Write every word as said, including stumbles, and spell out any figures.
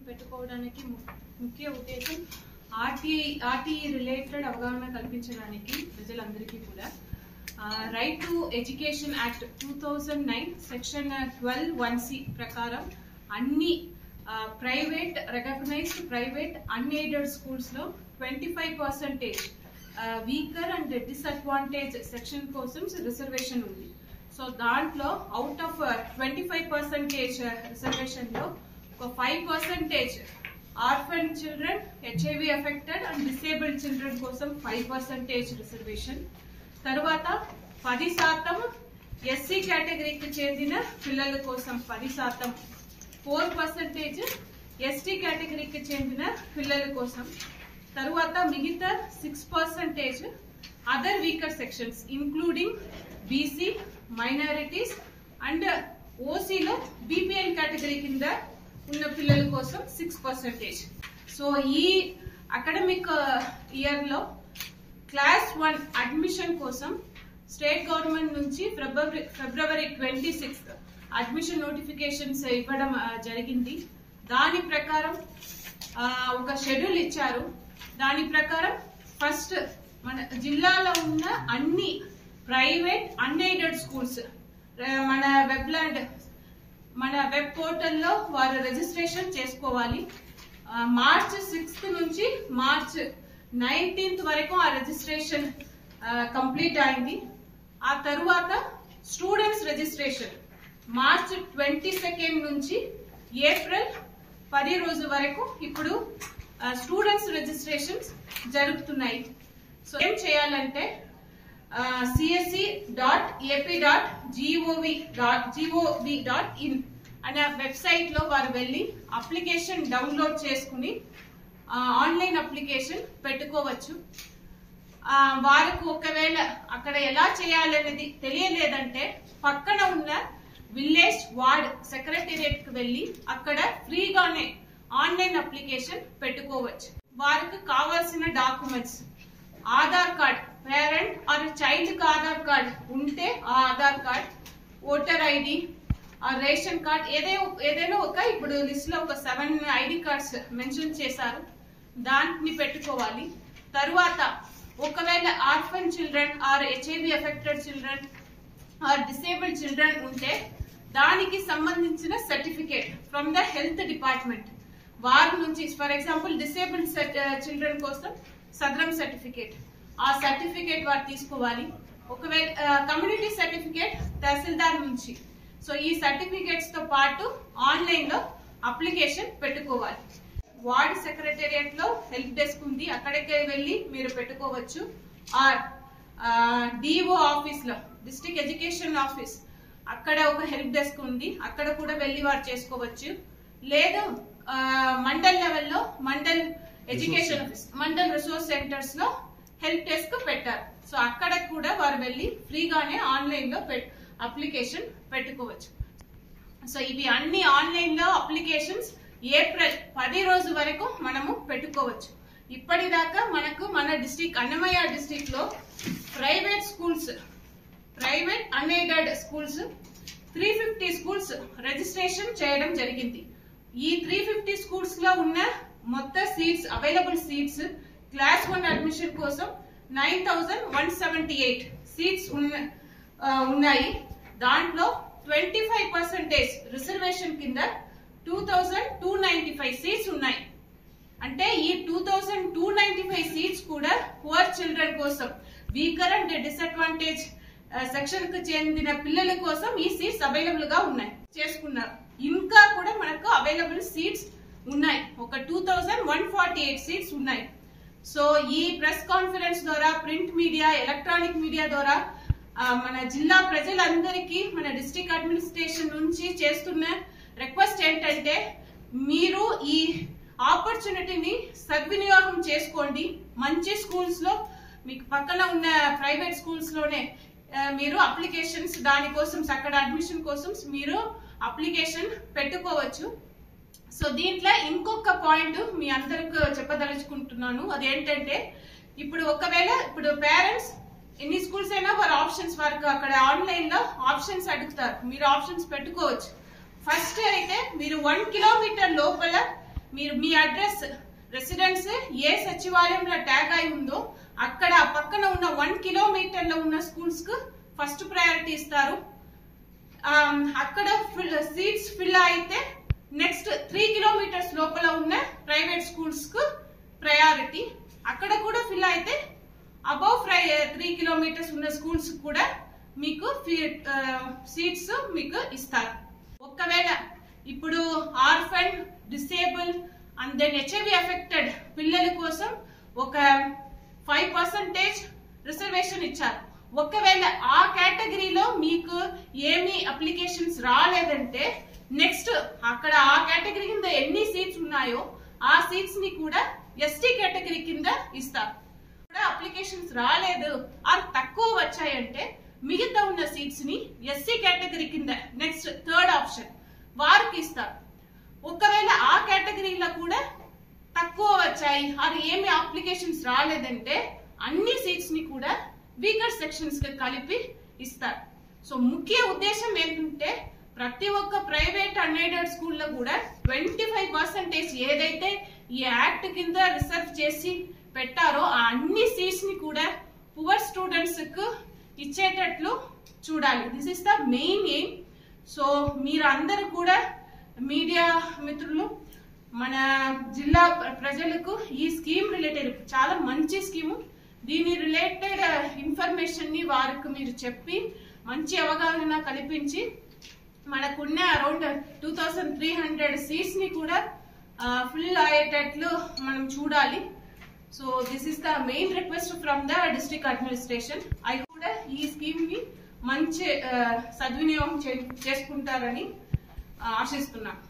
పెట్టుకోవడానికి ముఖ్య ఉద్దేశం ఆర్టీఐ ఆర్టీఐ రిలేటెడ్ అవగాహన కల్పించడానికి ప్రజలందరికీ కూడా right to education act two thousand nine section twelve one C ప్రకారం అన్ని private recognised private unaided schools లో twenty five percentage weaker and disadvantage section కోసం రిజర్వేషన్ ఉంది. సో దాంట్లో out of twenty five percentage reservation లో ఒక five percentage orphan children, HIV affected and disabled children కోసం five percentage reservation. తర్వాత పది శాతం ఎస్సీ కేటగిరీకి చెందిన పిల్లల కోసం పది శాతం, ఫోర్ పర్సెంటేజ్ ఎస్టీ కేటగిరీకి చెందిన పిల్లల కోసం. తర్వాత మిగతా six percentage other weaker sections including BC, minorities and ఓసీలో బీపీఎల్ కేటగిరీ కింద ఉన్న పిల్లల కోసం సిక్స్ పర్సెంటేజ్. సో ఈ అకాడమిక్ ఇయర్ లో క్లాస్ వన్ అడ్మిషన్ కోసం స్టేట్ గవర్నమెంట్ నుంచి February February twenty sixth admission notifications ఇవ్వడం జరిగింది. దాని ప్రకారం ఒక షెడ్యూల్ ఇచ్చారు. దాని ప్రకారం ఫస్ట్ మన జిల్లాలో ఉన్న అన్ని ప్రైవేట్ అన్ఎయిడెడ్ స్కూల్స్ మన వెబ్లాండ్ మన వెబ్ పోర్టల్లో వారు రిజిస్ట్రేషన్ చేసుకోవాలి. మార్చ్ సిక్స్త్ నుంచి మార్చ్ నైన్టీన్త్ వరకు ఆ రిజిస్ట్రేషన్ కంప్లీట్ అయింది. ఆ తరువాత students registration March twenty second నుంచి ఏప్రిల్ పది రోజు వరకు ఇప్పుడు స్టూడెంట్స్ రిజిస్ట్రేషన్స్ జరుగుతున్నాయి. సో ఏం చేయాలంటే CSC dot AP dot GOV dot GOV dot in అనే వెబ్సైట్ లో వారు వెళ్ళి అప్లికేషన్ డౌన్లోడ్ చేసుకుని ఆన్లైన్ అప్లికేషన్ పెట్టుకోవచ్చు. వారికి ఒకవేళ అక్కడ ఎలా చేయాలనేది తెలియలేదంటే పక్కన ఉన్న విలేజ్ వార్డ్ సెక్రటేరియట్ కి వెళ్ళి అక్కడ ఫ్రీగానే ఆన్లైన్ అప్లికేషన్ పెట్టుకోవచ్చు. వారికి కావాల్సిన documents Aadhaar card, parent or child కి ఆధార్ కార్డ్ ఉంటే ఆ ఆధార్ కార్డ్, ఓటర్ ఐడి, ఆ రేషన్ కార్డ్ ఏదే ఏదైనా ఒక ఇప్పుడు లిస్ట్ లో ఒక సెవెన్ ఐడి కార్డ్స్ మెన్షన్ చేశారు, దాన్ని పెట్టుకోవాలి. తరువాత ఒకవేళ orphan children or HIV affected children or disabled children ఉంటే దానికి సంబంధించిన certificate from the health department వారి నుంచి, ఫర్ ఎగ్జాంపుల్ డిసేబుల్డ్ చిల్డ్రన్ కోసం సదరం సర్టిఫికేట్, ఆ సర్టిఫికేట్ వారు తీసుకోవాలి. ఒకవేళ కమ్యూనిటీ సర్టిఫికేట్ తహసీల్దార్ నుంచి. సో ఈ సర్టిఫికేట్స్ తో పాటు ఆన్లైన్ లో అప్లికేషన్ పెట్టుకోవాలి. వార్డ్ సెక్రటేరియట్ లో హెల్ప్ డెస్క్ ఉంది, అక్కడికి వెళ్ళి మీరు పెట్టుకోవచ్చు. ఆర్ డిఓ ఆఫీస్ లో, డిస్ట్రిక్ట్ ఎడ్యుకేషన్ ఆఫీస్, అక్కడ ఒక హెల్ప్ డెస్క్ ఉంది, అక్కడ కూడా వెళ్ళి వారు చేసుకోవచ్చు. లేదు మండల్ లెవెల్లో mandal education office, mandal resource centres లో హెల్ప్ డెస్క్ పెట్టారు. సో అక్కడ కూడా వారు వెళ్ళి ఫ్రీగానే ఆన్లైన్ లో అప్లికేషన్ పెట్టుకోవచ్చు. సో ఇవి అన్ని ఆన్లైన్ లో అప్లికేషన్స్ ఏప్రిల్ పది రోజు వరకు మనము పెట్టుకోవచ్చు. ఇప్పటిదాకా మనకు మన డిస్ట్రిక్ట్ అన్నమయ్య డిస్ట్రిక్ట్ లో private schools, private unaided schools three fifty schools registration చేయడం జరిగింది. ఈ త్రీ ఫిఫ్టీ స్కూల్స్ లో ఉన్న మొత్తం seats, available seats class one admission కోసం nine thousand one seventy eight seats ఉన్నాయి. దాంట్లో ట్వంటీ ఫైవ్ పర్సెంటేజ్ రిజర్వేషన్ కింద two thousand two ninety five seats ఉన్నాయి. అంటే ఈ two thousand two ninety five seats కూడా పువర్ చిల్డ్రన్ కోసం, వీకర్ అండ్ డిసడ్వాంటేజ్ సెక్షన్ కు చెందిన పిల్లల కోసం ఈ సీట్స్ అవైలబుల్ గా ఉన్నాయి, చేసుకున్నారు. ఇంకా కూడా మనకు అవైలబుల్ సీట్స్ ఉన్నాయి, ఒక two thousand one forty eight seats ఉన్నాయి. సో ఈ ప్రెస్ కాన్ఫరెన్స్ ద్వారా, ప్రింట్ మీడియా, ఎలక్ట్రానిక్ మీడియా ద్వారా మన జిల్లా ప్రజలందరికీ మన డిస్ట్రిక్ట్ అడ్మినిస్ట్రేషన్ నుంచి చేస్తున్న రిక్వెస్ట్ ఏంటంటే మీరు ఈ ఆపర్చునిటీని సద్వినియోగం చేసుకోండి. మంచి స్కూల్స్ లో, మీకు పక్కన ఉన్న ప్రైవేట్ స్కూల్స్ లోనే మీరు అప్లికేషన్స్ దానికోసం, అక్కడ అడ్మిషన్ కోసం మీరు అప్లికేషన్ పెట్టుకోవచ్చు. సో దీంట్లో ఇంకొక పాయింట్ మీ అందరికి చెప్పదలుచుకుంటున్నాను. అదేంటంటే ఇప్పుడు ఒకవేళ ఇప్పుడు పేరెంట్స్ ఎన్ని స్కూల్స్ అయినా వారి ఆప్షన్స్ వరకు అక్కడ ఆన్లైన్ లో ఆప్షన్స్ అడుగుతారు, మీరు ఆప్షన్స్ పెట్టుకోవచ్చు. ఫస్ట్ అయితే మీరు వన్ కిలోమీటర్ లోపల మీరు మీ అడ్రస్ రెసిడెన్స్ ఏ సచివాలయంలో ట్యాగ్ అయి ఉందో అక్కడ పక్కన ఉన్న వన్ కిలోమీటర్ లో ఉన్న స్కూల్స్ కు ఫస్ట్ ప్రయారిటీ ఇస్తారు. అక్కడ సీట్స్ ఫిల్ అయితే నెక్స్ట్ త్రీ కిలోమీటర్స్ లోపల ఉన్న ప్రైవేట్ స్కూల్స్ కు ప్రయారిటీ. అక్కడ కూడా ఫిల్ అయితే అబౌవ్ త్రీ కిలోమీటర్స్ ఉన్న స్కూల్స్ కూడా మీకు సీట్స్ మీకు ఇస్తారు. ఒకవేళ ఇప్పుడు orphan, disable and then HIV affected పిల్లల కోసం ఒక ఫైవ్ పర్సెంటేజ్ రిజర్వేషన్ ఇచ్చారు. ఒకవేళ ఆ కేటగిరీలో మీకు ఏమి అప్లికేషన్స్ రాలేదంటే నెక్స్ట్ అక్కడ ఆ కేటగిరీ కింద ఎన్ని సీట్స్ ఉన్నాయో ఆ సీట్స్ ని కూడా ఎస్టీ కేటగిరీ కింద ఇస్తారు. అప్లికేషన్స్ రాలేదు ఆర్ తక్కువ వచ్చాయంటే మిగతా ఉన్న సీట్స్ ని ఎస్సీ కేటగిరీ కింద నెక్స్ట్ థర్డ్ ఆప్షన్ వారికి ఇస్తారు. ఒకవేళ ఆ కేటగిరీలో కూడా తక్కువ వచ్చాయి అది ఏమి అప్లికేషన్స్ రాలేదంటే అన్ని సీట్స్ ని కూడా వీకర్ సెక్షన్స్ కి కలిపి ఇస్తారు. సో ముఖ్య ఉద్దేశం ఏంటంటే ప్రతి ఒక్క ప్రైవేట్ అన్ఎయిడెడ్ స్కూల్లో కూడా ట్వంటీ ఫైవ్ పర్సెంటేజ్ ఏదైతే ఈ యాక్ట్ కింద రిసర్వ్ చేసి పెట్టారో ఆ అన్ని సీట్స్ ని కూడా పువర్ స్టూడెంట్స్ కు ఇచ్చేటట్లు చూడాలి. This is the main aim. So మీరు అందరూ కూడా మీడియా మిత్రులు మన జిల్లా ప్రజలకు ఈ స్కీమ్ రిలేటెడ్ చాలా మంచి స్కీము, దీని రిలేటెడ్ ఇన్ఫర్మేషన్ ని వారికి మీరు చెప్పి మంచి అవగాహన కల్పించి మనకున్న around two thousand three hundred seats ని కూడా ఫుల్ అయ్యేటట్లు మనం చూడాలి. So this is the main request from the district administration. అవి కూడా ఈ స్కీమ్ ని మంచి సద్వినియోగం చేసుకుంటారని ఆశిస్తున్నాను.